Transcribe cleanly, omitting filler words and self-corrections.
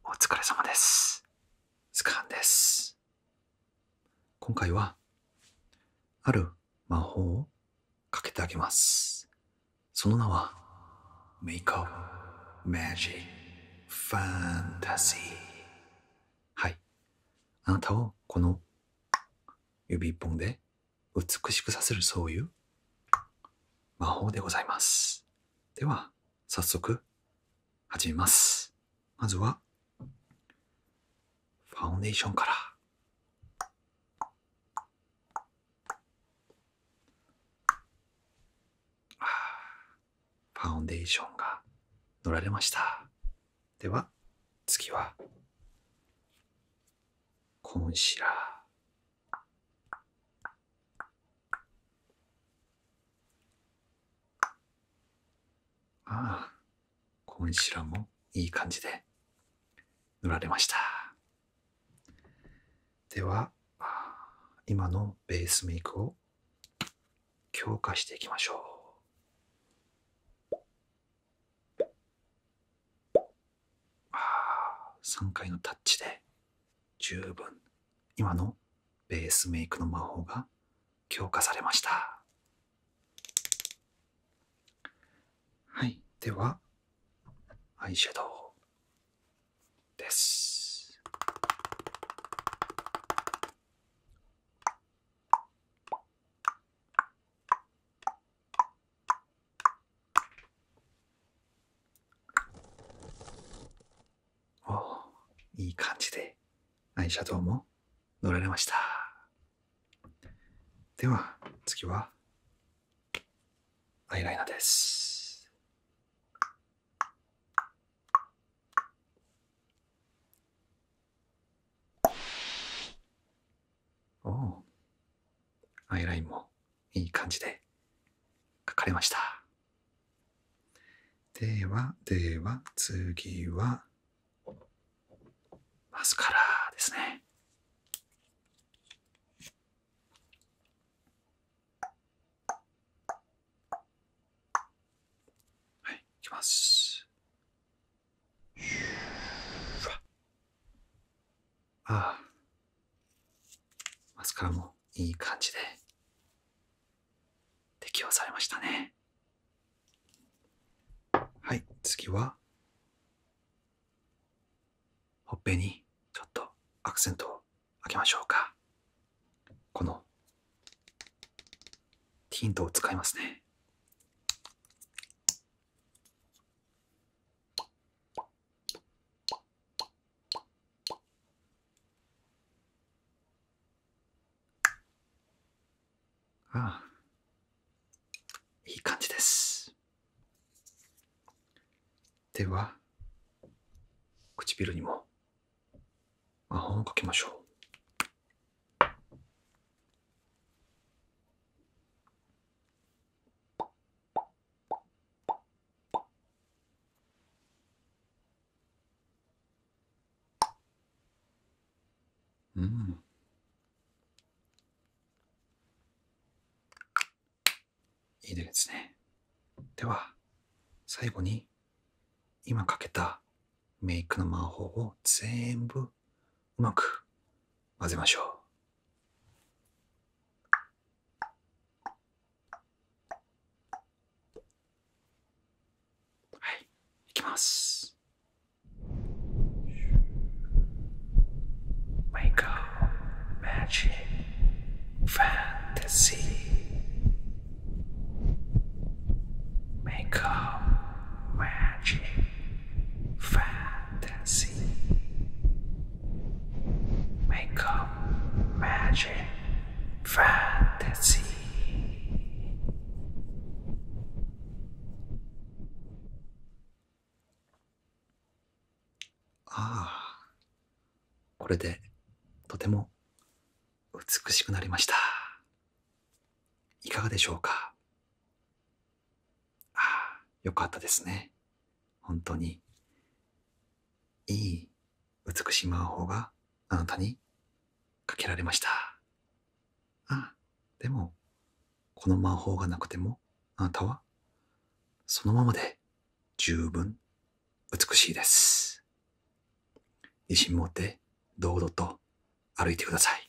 お疲れ様です。スカンです。今回は、ある魔法をかけてあげます。その名は、Makeup Magic Fantasy。はい。あなたをこの指一本で美しくさせるそういう魔法でございます。では、早速、始めます。まずは、ファウンデーションから。ファウンデーションが塗られました。では、次は、コンシーラー。コンシーラーもいい感じで塗られました。では、今のベースメイクを強化していきましょう。3回のタッチで十分今のベースメイクの魔法が強化されました。はい、ではアイシャドウです。いい感じでアイシャドウも塗られました。では次はアイライナーです。アイラインもいい感じで描かれました。では次はマスカラですね。はい、いきます。マスカラもいい感じで適用されましたね。はい、次はほっぺにちょっとアクセントをあげましょうか。このティントを使いますね。いい感じです。では唇にも魔法をかけましょう。いいですね。では最後に今かけたメイクの魔法を全部うまく混ぜましょう。はい、いきます。Makeup Magic Fantasy。 Makeup Magic Fantasy。 Makeup Magic Fantasy。 これでとても美しくなりました。いかがでしょうか。よかったですね。本当にいい美しい魔法があなたにかけられました。でもこの魔法がなくてもあなたはそのままで十分美しいです。 自信持って堂々と歩いてください。